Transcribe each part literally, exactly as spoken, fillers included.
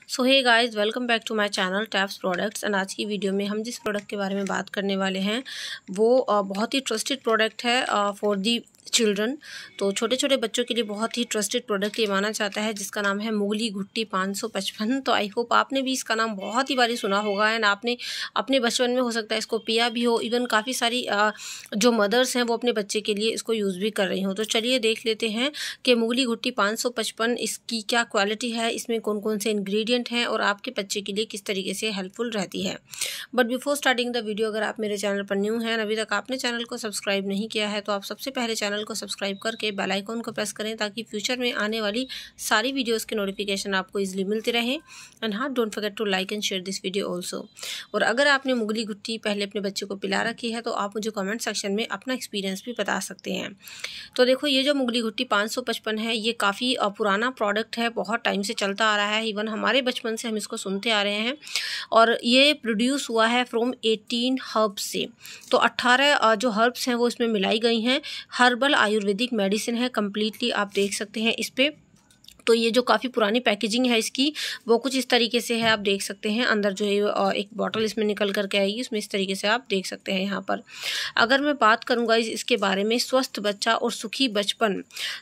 So hey guys, welcome back to my channel taps products. And आज की video में हम जिस प्रोडक्ट के बारे में बात करने वाले हैं वो uh, बहुत ही ट्रस्टेड प्रोडक्ट है फॉर दी चिल्ड्रन। तो छोटे छोटे बच्चों के लिए बहुत ही ट्रस्टेड प्रोडक्ट ये माना जाता है, जिसका नाम है मुगली घुट्टी पाँच सौ पचपन। तो आई होप आपने भी इसका नाम बहुत ही बारी सुना होगा एंड आपने अपने बचपन में हो सकता है इसको पिया भी हो। इवन काफ़ी सारी आ, जो मदर्स हैं वो अपने बच्चे के लिए इसको यूज़ भी कर रही हो। तो चलिए देख लेते हैं कि मुगली घुट्टी पाँच सौ पचपन इसकी क्या क्वालिटी है, इसमें कौन कौन से इंग्रेडिएंट हैं और आपके बच्चे के लिए किस तरीके से हेल्पफुल रहती है। But before starting the video, अगर आप मेरे चैनल पर न्यू हैं, अभी तक आपने चैनल को सब्सक्राइब नहीं किया है, तो आप सबसे पहले चैनल को सब्सक्राइब करके बेल आइकॉन को प्रेस करें ताकि फ्यूचर में आने वाली सारी वीडियोस के नोटिफिकेशन आपको इजीली मिलते रहे। एंड हाँ, don't forget to like and share this video also. और अगर आपने मुगली घुट्टी पहले अपने बच्चे को पिला रखी है तो आप मुझे कमेंट सेक्शन में अपना एक्सपीरियंस भी बता सकते हैं। तो देखो, ये जो मुगली घुट्टी पाँच सौ पचपन है ये काफ़ी पुराना प्रोडक्ट है, बहुत टाइम से चलता आ रहा है। इवन हमारे बचपन से हम इसको सुनते आ रहे हैं और ये प्रोड्यूस हुआ है फ्रॉम एटीन हर्ब्स से। तो अट्ठारह जो हर्ब्स हैं वो इसमें मिलाई गई हैं। हर्बल आयुर्वेदिक मेडिसिन है कम्प्लीटली, आप देख सकते हैं इस पे। तो ये जो काफ़ी पुरानी पैकेजिंग है इसकी वो कुछ इस तरीके से है, आप देख सकते हैं। अंदर जो है एक बॉटल इसमें निकल करके आएगी, इसमें इस तरीके से आप देख सकते हैं यहाँ पर। अगर मैं बात करूँगा इसके बारे में, स्वस्थ बच्चा और सुखी बचपन,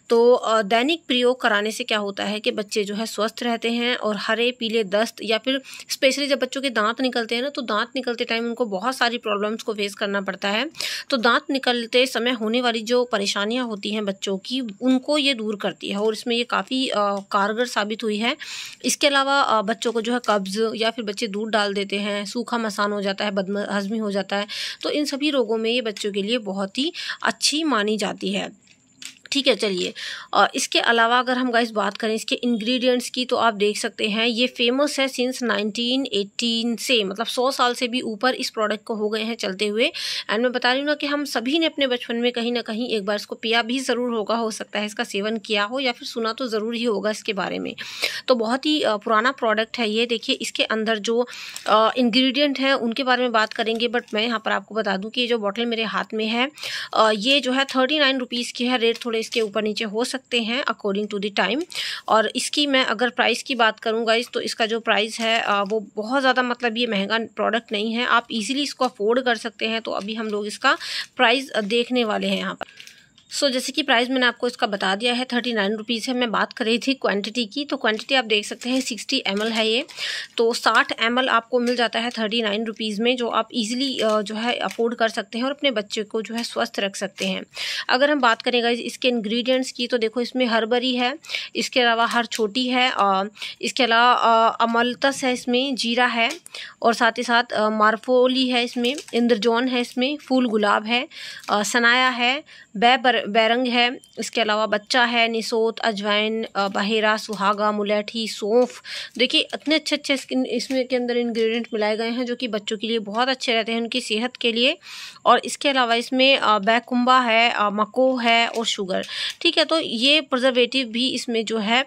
तो दैनिक प्रयोग कराने से क्या होता है कि बच्चे जो है स्वस्थ रहते हैं और हरे पीले दस्त या फिर स्पेशली जब बच्चों के दांत निकलते हैं ना, तो दांत निकलते टाइम उनको बहुत सारी प्रॉब्लम्स को फेस करना पड़ता है। तो दांत निकलते समय होने वाली जो परेशानियाँ होती हैं बच्चों की, उनको ये दूर करती है और इसमें ये काफ़ी कारगर साबित हुई है। इसके अलावा बच्चों को जो है कब्ज़ या फिर बच्चे दूध डाल देते हैं, सूखा मसान हो जाता है, बदहज़मी हो जाता है, तो इन सभी रोगों में ये बच्चों के लिए बहुत ही अच्छी मानी जाती है। ठीक है, चलिए इसके अलावा अगर हम गाइस बात करें इसके इंग्रेडिएंट्स की, तो आप देख सकते हैं ये फेमस है सिंस नाइनटीन एटीन से, मतलब सौ साल से भी ऊपर इस प्रोडक्ट को हो गए हैं चलते हुए। एंड मैं बता रही हूँ ना कि हम सभी ने अपने बचपन में कहीं ना कहीं एक बार इसको पिया भी ज़रूर होगा, हो सकता है इसका सेवन किया हो या फिर सुना तो ज़रूर ही होगा इसके बारे में। तो बहुत ही पुराना प्रोडक्ट है ये। देखिए इसके अंदर जो इंग्रेडिएंट हैं उनके बारे में बात करेंगे, बट मैं यहाँ पर आपको बता दूँ कि ये जो बॉटल मेरे हाथ में है ये जो है थर्टी नाइन रुपीज़ की है। रेट थोड़े इसके ऊपर नीचे हो सकते हैं अकॉर्डिंग टू द टाइम। और इसकी मैं अगर प्राइस की बात करूँ गाइस, तो इसका जो प्राइस है वो बहुत ज़्यादा, मतलब ये महंगा प्रोडक्ट नहीं है, आप इजीली इसको अफोर्ड कर सकते हैं। तो अभी हम लोग इसका प्राइस देखने वाले हैं यहाँ पर। सो so, जैसे कि प्राइस मैंने आपको इसका बता दिया है, थर्टी नाइन रुपीज़ है। मैं बात कर रही थी क्वांटिटी की, तो क्वांटिटी आप देख सकते हैं सिक्सटी एम एल है ये। तो साठ एम एल आपको मिल जाता है थर्टी नाइन रुपीज़ में, जो आप इजीली जो है अफोर्ड कर सकते हैं और अपने बच्चे को जो है स्वस्थ रख सकते हैं। अगर हम बात करें गाइस इसके इंग्रेडिएंट्स की, तो देखो इसमें हर्बरी है, इसके अलावा हर छोटी है, इसके अलावा अमलतस है, इसमें जीरा है, और साथ ही साथ मार्फोली है, इसमें इंद्रजौन है, इसमें फूल गुलाब है, सनाया है, बै बैरंग है, इसके अलावा बच्चा है, निसोत, अजवाइन, बहेरा, सुहागा, मुलेठी, सौंफ। देखिए इतने अच्छे अच्छे इसमें के अंदर इंग्रेडिएंट मिलाए गए हैं जो कि बच्चों के लिए बहुत अच्छे रहते हैं, उनकी सेहत के लिए। और इसके अलावा इसमें बैकुम्बा है, मको है और शुगर। ठीक है, तो ये प्रिजर्वेटिव भी इसमें जो है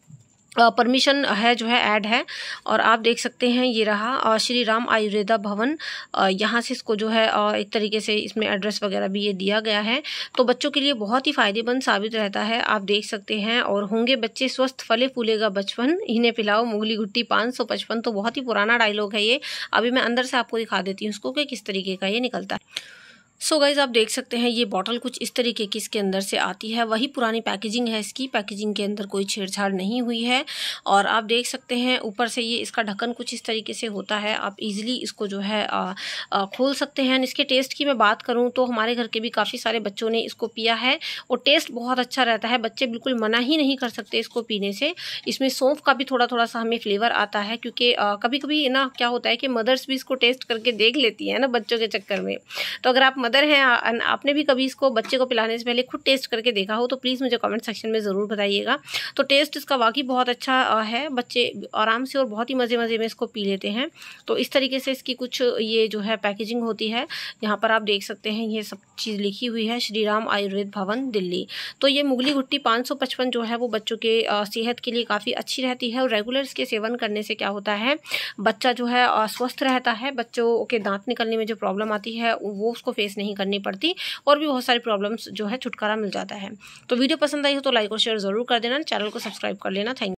परमिशन है जो है ऐड है। और आप देख सकते हैं ये रहा श्री राम आयुर्वेदा भवन, यहाँ से इसको जो है एक तरीके से इसमें एड्रेस वगैरह भी ये दिया गया है। तो बच्चों के लिए बहुत ही फ़ायदेमंद साबित रहता है, आप देख सकते हैं। और होंगे बच्चे स्वस्थ, फले फूलेगा बचपन, इन्हें पिलाओ मुगली घुट्टी पाँच सौ पचपन। तो बहुत ही पुराना डायलॉग है ये। अभी मैं अंदर से आपको दिखा देती हूँ इसको कि किस तरीके का ये निकलता है। सो so गाइज, आप देख सकते हैं ये बॉटल कुछ इस तरीके की इसके अंदर से आती है। वही पुरानी पैकेजिंग है इसकी, पैकेजिंग के अंदर कोई छेड़छाड़ नहीं हुई है। और आप देख सकते हैं ऊपर से ये इसका ढक्कन कुछ इस तरीके से होता है, आप इजीली इसको जो है आ, आ, खोल सकते हैं। इसके टेस्ट की मैं बात करूं तो हमारे घर के भी काफ़ी सारे बच्चों ने इसको पिया है और टेस्ट बहुत अच्छा रहता है। बच्चे बिल्कुल मना ही नहीं कर सकते इसको पीने से। इसमें सौंफ का भी थोड़ा थोड़ा सा हमें फ्लेवर आता है, क्योंकि कभी कभी ना क्या होता है कि मदर्स भी इसको टेस्ट करके देख लेती है ना बच्चों के चक्कर में। तो अगर आप मदर हैं, आपने भी कभी इसको बच्चे को पिलाने से पहले खुद टेस्ट करके देखा हो, तो प्लीज़ मुझे कमेंट सेक्शन में ज़रूर बताइएगा। तो टेस्ट इसका वाकई बहुत अच्छा है, बच्चे आराम से और बहुत ही मज़े मज़े में इसको पी लेते हैं। तो इस तरीके से इसकी कुछ ये जो है पैकेजिंग होती है। यहाँ पर आप देख सकते हैं ये सब चीज़ लिखी हुई है, श्री राम आयुर्वेद भवन दिल्ली। तो ये मुगली घुट्टी पाँच सौ पचपन जो है वो बच्चों के सेहत के लिए काफ़ी अच्छी रहती है। और रेगुलर इसके सेवन करने से क्या होता है, बच्चा जो है स्वस्थ रहता है, बच्चों के दांत निकलने में जो प्रॉब्लम आती है वो उसको फेस नहीं करनी पड़ती, और भी बहुत सारी प्रॉब्लम्स जो है छुटकारा मिल जाता है। तो वीडियो पसंद आई हो तो लाइक और शेयर ज़रूर कर देना, चैनल को सब्सक्राइब कर लेना। थैंक